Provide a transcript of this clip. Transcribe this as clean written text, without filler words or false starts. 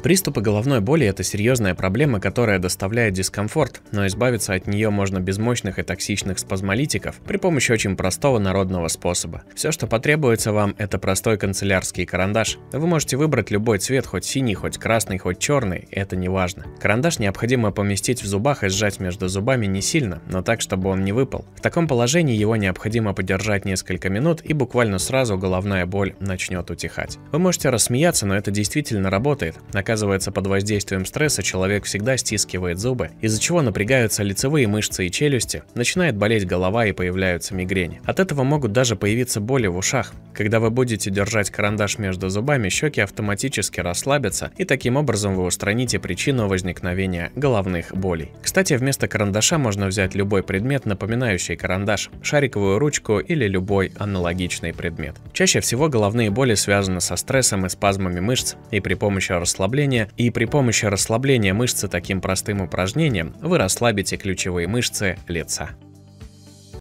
Приступы головной боли – это серьезная проблема, которая доставляет дискомфорт, но избавиться от нее можно без мощных и токсичных спазмолитиков при помощи очень простого народного способа. Все, что потребуется вам, это простой канцелярский карандаш. Вы можете выбрать любой цвет, хоть синий, хоть красный, хоть черный, это не важно. Карандаш необходимо поместить в зубах и сжать между зубами не сильно, но так, чтобы он не выпал. В таком положении его необходимо подержать несколько минут, и буквально сразу головная боль начнет утихать. Вы можете рассмеяться, но это действительно работает. Оказывается, под воздействием стресса человек всегда стискивает зубы, из-за чего напрягаются лицевые мышцы и челюсти, начинает болеть голова и появляются мигрени. От этого могут даже появиться боли в ушах. Когда вы будете держать карандаш между зубами, щеки автоматически расслабятся, и таким образом вы устраните причину возникновения головных болей. Кстати, вместо карандаша можно взять любой предмет, напоминающий карандаш, шариковую ручку или любой аналогичный предмет. Чаще всего головные боли связаны со стрессом и спазмами мышц, и при помощи расслабления мышцы таким простым упражнением вы расслабите ключевые мышцы лица.